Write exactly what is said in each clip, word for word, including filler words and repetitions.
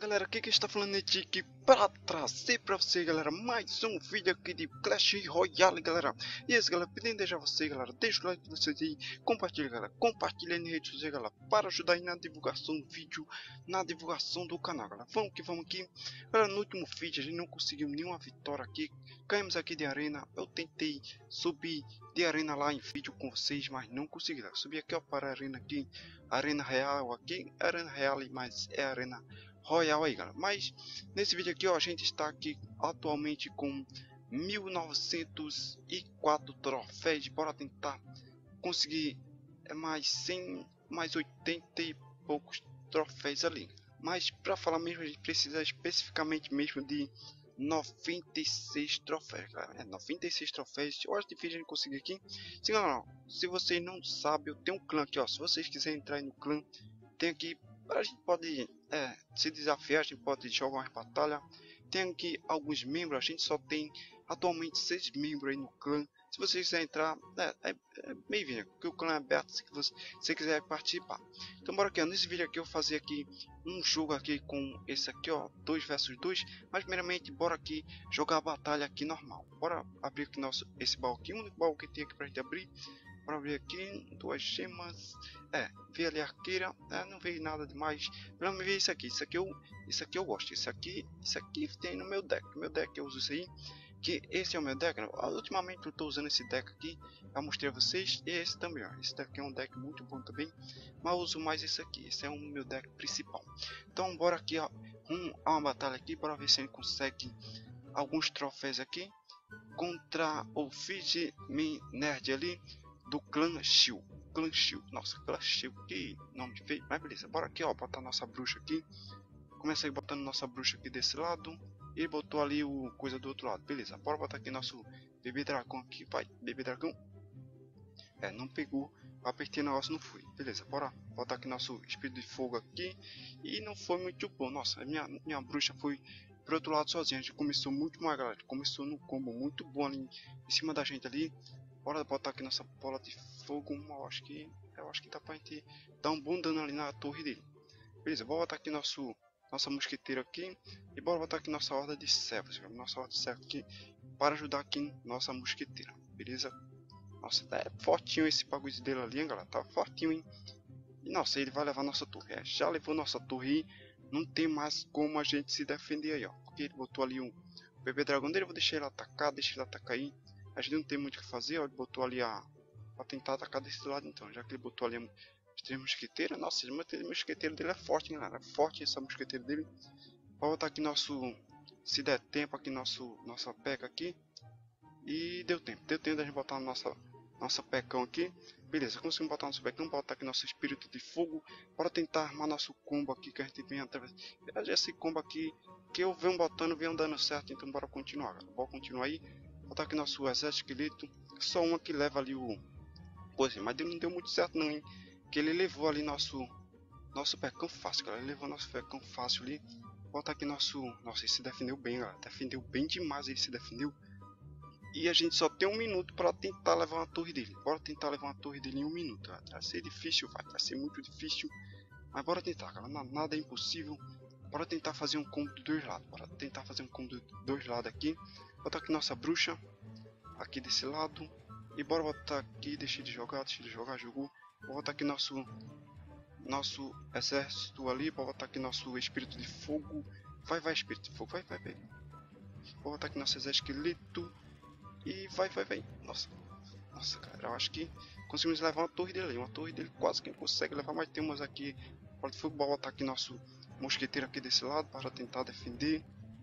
Galera, aqui que está falando é Tiki para trazer para você, galera, mais um vídeo aqui de Clash Royale, galera. E esse, galera, pedindo deixar você, galera, deixa o like de vocês aí, compartilha, galera, compartilha nas redes sociais, galera, para ajudar aí na divulgação do vídeo, na divulgação do canal, galera. Vamos que vamos aqui. Galera, no último vídeo a gente não conseguiu nenhuma vitória aqui, caímos aqui de arena. Eu tentei subir de arena lá em vídeo com vocês, mas não consegui, galera. Subi aqui, ó, para a arena aqui, arena real aqui, arena real, mas é arena Royal aí, galera. Mas nesse vídeo aqui, ó, a gente está aqui atualmente com mil novecentos e quatro troféus. Bora tentar conseguir mais cem, mais oitenta e poucos troféus ali. Mas para falar mesmo, a gente precisa especificamente mesmo de noventa e seis troféus, galera. É, noventa e seis troféus. Eu acho difícil a gente conseguir aqui. Se, galera, se vocês não sabem, eu tenho um clã aqui, ó. Se vocês quiserem entrar aí no clã, tem aqui. A gente pode é, se desafiar, a gente pode jogar uma batalha. Tem aqui alguns membros, a gente só tem atualmente seis membros aí no clã. Se você quiser entrar, é, é, é bem-vindo, porque o clã é aberto se você, se quiser participar. Então bora aqui, ó, nesse vídeo aqui eu vou fazer aqui um jogo aqui com esse aqui, ó, dois versus dois. Mas primeiramente bora aqui jogar a batalha aqui normal. Bora abrir aqui nosso, esse baú aqui, o único baú que tem aqui pra gente abrir. Para ver aqui, duas gemas, é, ver ali a arqueira, é, não veio nada demais. Vamos ver isso aqui, isso aqui eu, isso aqui eu gosto, isso aqui, isso aqui tem no meu deck, meu deck eu uso isso aí, que esse é o meu deck, né? Ultimamente eu estou usando esse deck aqui, já mostrei a vocês, e esse também, ó, esse deck é um deck muito bom também, mas eu uso mais esse aqui, esse é o meu deck principal. Então bora aqui, ó, um, a uma batalha aqui, para ver se a gente consegue alguns troféus aqui, contra o Fiji Nerd ali, do clã Shield, clã Shield, nossa, clã Shield, que nome feio, mas beleza, bora aqui, ó, botar nossa bruxa aqui, comecei botando nossa bruxa aqui desse lado, e botou ali o coisa do outro lado, beleza, bora botar aqui nosso bebê dragão aqui, vai, bebê dragão, é, não pegou, apertei o negócio, não foi, beleza, bora botar aqui nosso espírito de fogo aqui, e não foi muito bom, nossa, minha, minha bruxa foi pro outro lado sozinha, a gente começou muito mais, galera, começou no combo muito bom ali, em cima da gente ali. Bora botar aqui nossa bola de fogo. Eu acho que eu acho que dá pra gente dar um bom dano ali na torre dele. Beleza, bora botar aqui nosso nossa mosqueteira aqui e bora botar aqui nossa horda de servos, nossa horda de servos aqui para ajudar aqui nossa mosqueteira. Beleza? Nossa, é fortinho esse bagulho dele ali, hein, galera, tá fortinho, hein? E nossa, ele vai levar nossa torre. É, já levou nossa torre e não tem mais como a gente se defender aí, ó. Porque ele botou ali um bebê dragão dele, eu vou deixar ele atacar, deixa ele atacar aí. A gente não tem muito o que fazer, ó, ele botou ali a... pra tentar atacar desse lado então, já que ele botou ali as três mosqueteiras. Nossa, o mosqueteiro dele é forte, hein, galera, é forte essa mosqueteira dele. Vou botar aqui nosso... se der tempo aqui, nosso nossa peca aqui. E deu tempo, deu tempo da gente botar nossa, nossa pecão aqui. Beleza, conseguimos botar nosso pecão, botar aqui nosso espírito de fogo. Bora tentar armar nosso combo aqui, que a gente vem através... Esse combo aqui, que eu venho botando, venho dando certo, então bora continuar, galera. Bora continuar aí. Botar aqui nosso exército esqueleto. Só uma que leva ali o... Pois é, mas não deu muito certo não, hein. Que ele levou ali nosso... Nosso pecão fácil, galera. Ele levou nosso pecão fácil ali. Botar aqui nosso... Nossa, ele se defendeu bem, galera. Defendeu bem demais, ele se defendeu. E a gente só tem um minuto para tentar levar uma torre dele. Bora tentar levar uma torre dele em um minuto. Galera. Vai ser difícil, vai. Vai ser muito difícil. Mas bora tentar, galera. Nada é impossível. Bora tentar fazer um combo dos dois lados. Bora tentar fazer um combo dos dois lados aqui. Botar aqui nossa bruxa aqui desse lado e bora botar aqui, deixa de jogar, deixa de jogar, jogou. Vou botar aqui nosso nosso exército ali, vou botar aqui nosso espírito de fogo. Vai, vai, espírito de fogo, vai, vai, vai. Vou botar aqui nosso exército esqueleto e vai, vai, vai. Nossa, nossa, cara, eu acho que conseguimos levar uma torre dele, uma torre dele quase que consegue levar, mas tem umas aqui. Bola de fogo, vou botar aqui nosso mosqueteiro aqui desse lado para tentar defender.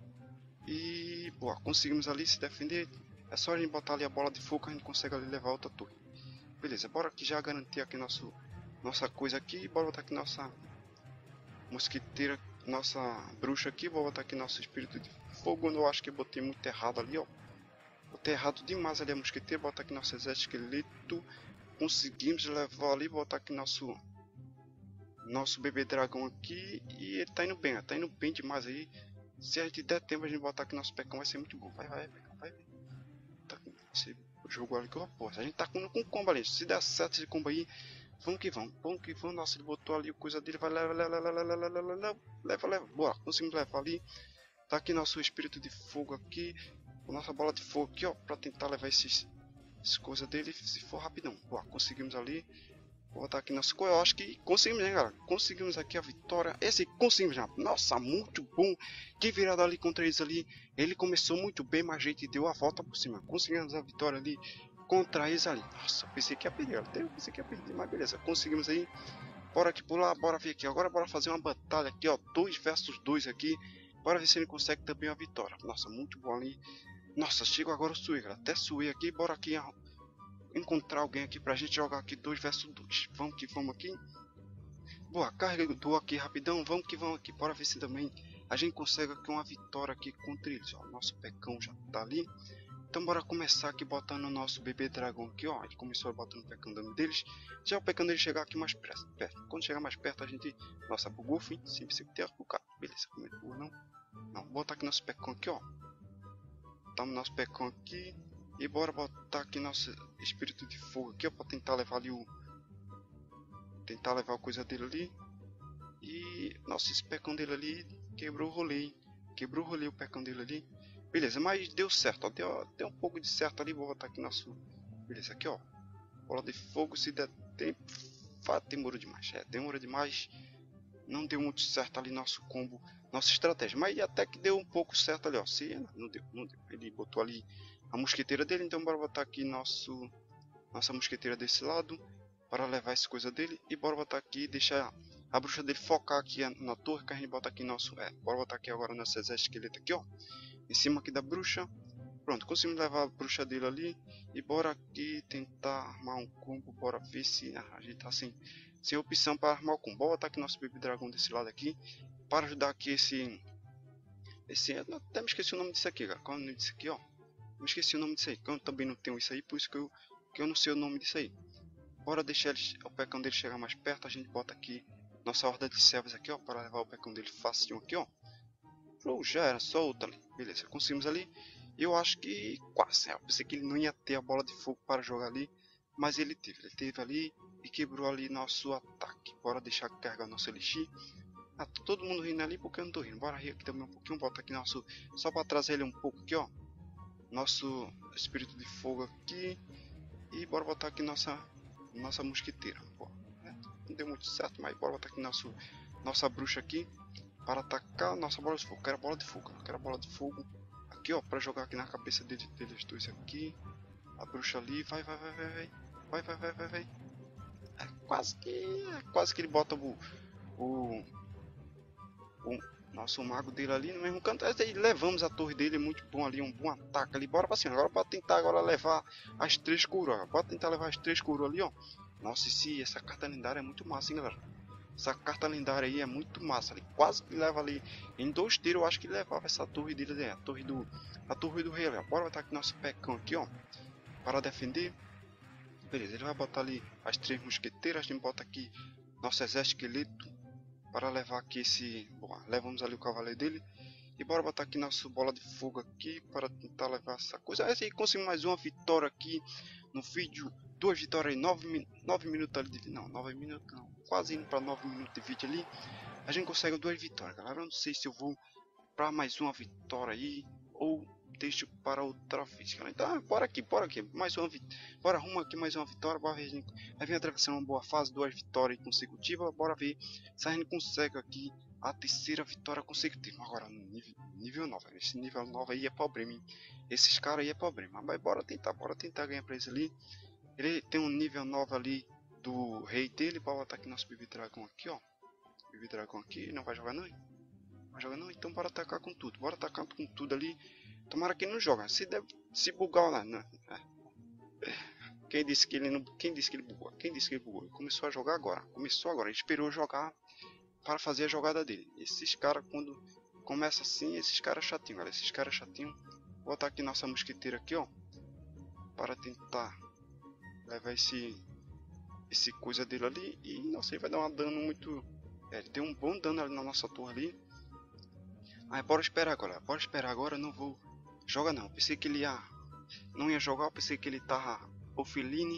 E boa, conseguimos ali se defender. É só a gente botar ali a bola de fogo que a gente consegue ali levar outra torre. Beleza, bora aqui já garantir aqui nosso, nossa coisa aqui. Bora botar aqui nossa mosqueteira, nossa bruxa aqui. Vou botar aqui nosso espírito de fogo. Eu acho que eu botei muito errado ali, ó. Botei errado demais ali a mosqueteira. Botar aqui nosso exército esqueleto. Conseguimos levar ali. Botar aqui nosso nosso bebê dragão aqui. E ele tá indo bem, ó. Tá indo bem demais aí. Se a gente der tempo a gente botar aqui nosso pecão vai ser muito bom. Vai, vai, vai, vai. Tá, esse jogo ali que eu aposto. A gente tá com, com combo ali. Se der certo esse combo aí, Vamos que vamos, vamos que vamos. Nossa, ele botou ali a coisa dele, vai, leva, leva, leva, leva, leva, leva, leva, leva, leva. Bora, conseguimos levar ali. Tá aqui nosso espírito de fogo aqui, a nossa bola de fogo aqui, ó, pra tentar levar esses, essas coisas dele, se for rapidão. Bora, conseguimos ali. Vou botar aqui nosso coelho, eu acho que conseguimos, né, galera? Conseguimos aqui a vitória. Esse conseguimos já. Nossa, muito bom. Que virada ali contra eles ali. Ele começou muito bem, mas a gente deu a volta por cima. Conseguimos a vitória ali contra eles ali. Nossa, pensei que ia perder. Eu pensei que ia perder, mas beleza. Conseguimos aí. Bora aqui pular, bora vir aqui. Agora bora fazer uma batalha aqui, ó. dois versus dois aqui. Bora ver se ele consegue também a vitória. Nossa, muito bom ali. Nossa, chego agora o suei, galera. Até suei aqui. Bora aqui encontrar alguém aqui pra gente jogar aqui dois versus dois. Vamos que vamos aqui. Boa, carregador aqui rapidão. Vamos que vamos aqui. Bora ver se também a gente consegue aqui uma vitória aqui contra eles. Ó, nosso pecão já tá ali. Então bora começar aqui botando o nosso bebê dragão aqui, ó. A gente começou botando o pecão deles. Já o pecão dele chegar aqui mais perto. Quando chegar mais perto a gente... Nossa, bugou, fim. Sim, precisa ter o cara. Beleza, como é que bugou não? Não, botar aqui nosso pecão aqui, ó. Botamos nosso pecão aqui. E bora botar aqui nosso espírito de fogo aqui, ó, pra tentar levar ali o... Tentar levar a coisa dele ali. E... Nossa, esse pecão dele ali quebrou o rolê. Quebrou o rolê o pecão dele ali. Beleza, mas deu certo, ó. Deu, deu um pouco de certo ali. Vou botar aqui nosso... Beleza, aqui, ó. Bola de fogo, se der tempo... Fá, demorou demais, é, demorou demais. Não deu muito certo ali nosso combo, nossa estratégia. Mas até que deu um pouco certo ali, ó. Se... Não deu, não deu. Ele botou ali a mosqueteira dele, então bora botar aqui nosso nossa mosqueteira desse lado para levar essa coisa dele. E bora botar aqui, deixar a bruxa dele focar aqui na torre, que a gente bota aqui nosso... É, bora botar aqui agora nosso exército esqueleto aqui, ó. Em cima aqui da bruxa. Pronto, conseguimos levar a bruxa dele ali. E bora aqui tentar armar um combo. Bora ver se a gente tá sem, sem opção para armar o combo. Bora botar aqui nosso bebê dragão desse lado aqui. Para ajudar aqui esse... Esse... Eu até me esqueci o nome disso aqui, cara. Qual é o nome disso aqui, ó? Me esqueci o nome disso aí, que eu também não tenho isso aí, por isso que eu, que eu não sei o nome disso aí. Bora deixar eles, o pecão dele chegar mais perto, a gente bota aqui nossa horda de servos aqui, ó, para levar o pecão dele facinho aqui, ó. Flow, já era, solta ali. Beleza, conseguimos ali. Eu acho que quase, eu pensei que ele não ia ter a bola de fogo para jogar ali, mas ele teve, ele teve ali e quebrou ali nosso ataque. Bora deixar carregar nosso elixir. Ah, tá todo mundo rindo ali porque eu não tô rindo. Bora rir aqui também um pouquinho, bota aqui nosso, só para trazer ele um pouco aqui, ó. Nosso espírito de fogo aqui. E bora botar aqui nossa nossa mosquiteira. Pô, né? Não deu muito certo, mas bora botar aqui nosso, nossa bruxa aqui para atacar nossa bola de fogo. Quero a bola de fogo, quero a bola de fogo aqui, ó, para jogar aqui na cabeça deles, deles dois aqui. A bruxa ali, vai, vai, vai, vai, vai, vai, vai, vai, vai, vai. É quase que, é quase que ele bota o o, o nosso mago dele ali no mesmo canto. Aí levamos a torre dele, muito bom ali, um bom ataque ali. Bora pra cima, agora para tentar agora levar as três coroas. Bora tentar levar as três coroas ali, ó. Nossa, esse, essa carta lendária é muito massa, hein, galera. Essa carta lendária aí é muito massa. Ali quase que leva ali em dois tiros. Eu acho que levava essa torre dele, né? A torre do, a torre do rei. Ali. Bora botar aqui nosso pecão aqui, ó, para defender. Beleza, ele vai botar ali as três mosqueteiras. A gente bota aqui nosso exército esqueleto para levar aqui esse... Bom, levamos ali o cavaleiro dele. E bora botar aqui nossa bola de fogo aqui para tentar levar essa coisa. Aí conseguimos mais uma vitória aqui no vídeo. Duas vitórias em nove, nove minutos ali de... Não, nove minutos não. Quase indo para nove minutos de vídeo ali. A gente consegue duas vitórias, galera. Eu não sei se eu vou para mais uma vitória aí ou deixo para outra vez, galera. Então, bora aqui, bora aqui. Mais uma vitória. Bora arrumar aqui mais uma vitória. Bora ver. A gente vai vir atravessando uma boa fase. Duas vitórias consecutivas. Bora ver se a gente consegue aqui a terceira vitória consecutiva. Agora no nível, nível nove. Esse nível nove aí é problema, hein? Esses caras aí é problema. Mas bora tentar. Bora tentar ganhar para eles ali. Ele tem um nível nove ali do rei dele. Bora botar aqui nosso bebê dragão aqui, ó. Bebê dragão aqui. Não vai jogar não? Vai jogar não? Então bora atacar com tudo. Bora atacar com tudo ali. Tomara que ele não joga. Se deve, se bugar lá, não. É. Quem disse que ele não, quem disse que ele bugou? Quem disse que ele bugou? Ele começou a jogar agora. Começou agora. Ele esperou jogar para fazer a jogada dele. Esses caras quando começa assim, esses caras chatinhos, galera. Esses caras chatinhos. Vou botar aqui nossa mosquiteira aqui, ó, para tentar levar esse esse coisa dele ali. E nossa, ele vai dar um dano muito... É, ele deu um bom dano ali na nossa torre ali. Aí bora esperar agora. Bora esperar agora. Não vou jogar não. Pensei que ele ia... Não ia jogar. Pensei que ele tava offline.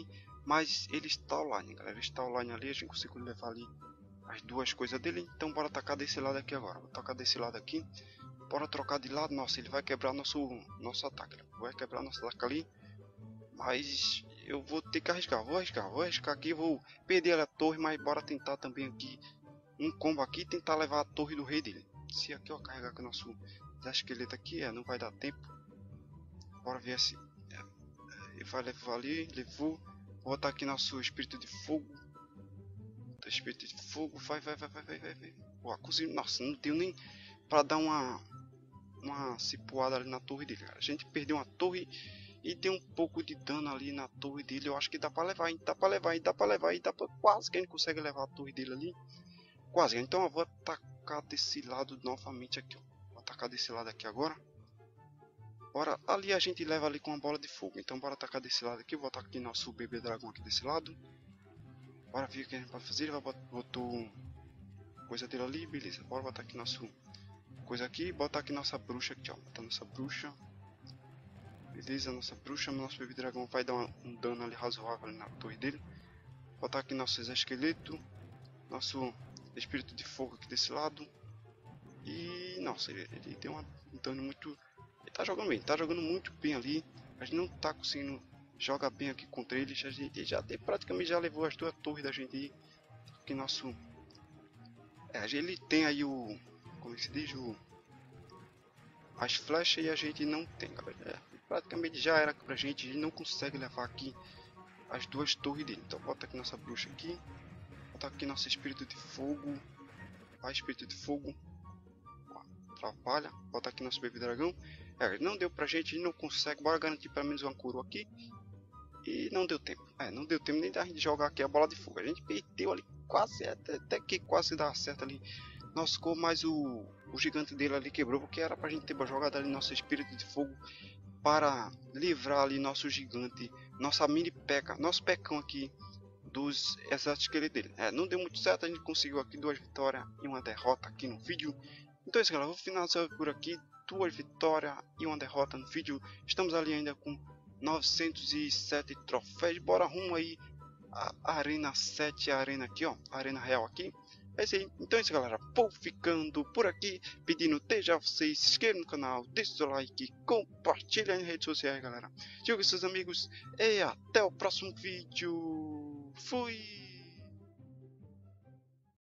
Mas ele está online, galera. Ele está online ali, a gente conseguiu levar ali as duas coisas dele. Então bora atacar desse lado aqui agora. Vou tocar desse lado aqui. Bora trocar de lado. Nossa, ele vai quebrar nosso, nosso ataque. Vai quebrar nosso ataque ali. Mas eu vou ter que arriscar. Vou arriscar, vou arriscar aqui. Vou perder a torre, mas bora tentar também aqui um combo aqui. Tentar levar a torre do rei dele. Se aqui eu carregar com o nosso esqueleto aqui, é, não vai dar tempo. Bora ver se é, ele vai levar ali. Levou. Vou botar aqui nosso espírito de fogo. Espírito de fogo. Vai, vai, vai, vai, vai, vai. vai. Pô, cozinha. Nossa, não deu nem pra dar uma uma cipuada ali na torre dele, cara. A gente perdeu uma torre e deu um pouco de dano ali na torre dele. Eu acho que dá pra levar, hein? Dá pra levar, hein? Dá pra levar, hein? Dá pra... Quase que a gente consegue levar a torre dele ali. Quase. Então eu vou atacar desse lado novamente aqui, ó. Vou atacar desse lado aqui agora. Bora. Ali a gente leva ali com uma bola de fogo. Então bora atacar desse lado aqui. Vou botar aqui nosso bebê dragão aqui desse lado. Bora ver o que a gente pode fazer. Ele vai botar... botou coisa dele ali. Beleza. Bora botar aqui nosso... coisa aqui, botar aqui nossa bruxa aqui, ó, botar nossa bruxa, beleza, nossa bruxa, nosso bebê dragão vai dar uma, um dano ali razoável ali na torre dele, botar aqui nosso exoesqueleto, nosso espírito de fogo aqui desse lado, e, nossa, ele, ele deu uma, um dano muito, ele tá jogando bem, tá jogando muito bem ali, a gente não tá conseguindo jogar bem aqui contra ele, a gente já praticamente já levou as duas torres da gente aí, aqui nosso, é, ele tem aí o, como é que se diz, o, as flechas e a gente não tem, galera. É, praticamente já era pra gente, a gente não consegue levar aqui as duas torres dele. Então bota aqui nossa bruxa aqui, bota aqui nosso espírito de fogo, vai espírito de fogo, ó, atrapalha, bota aqui nosso bebê dragão. É, não deu pra gente, a gente não consegue, bora garantir pelo menos uma coroa aqui. E não deu tempo, é, não deu tempo nem da gente jogar aqui a bola de fogo. A gente perdeu ali, quase, até, até que quase dá certo ali. Nossa, ficou mais o, o gigante dele ali quebrou, porque era pra gente ter jogado ali nosso espírito de fogo para livrar ali nosso gigante, nossa mini peca, nosso pecão aqui dos exoesqueletos dele. É, não deu muito certo, a gente conseguiu aqui duas vitórias e uma derrota aqui no vídeo. Então é isso, galera, vou finalizar por aqui, duas vitórias e uma derrota no vídeo. Estamos ali ainda com novecentos e sete troféus, bora rumo aí a Arena sete, a arena aqui, ó, a arena real aqui. É isso aí, então é isso, galera, vou ficando por aqui, pedindo desde já vocês se inscrevam no canal, deixe seu like, compartilhem nas redes sociais, galera, diga com seus amigos e até o próximo vídeo, fui!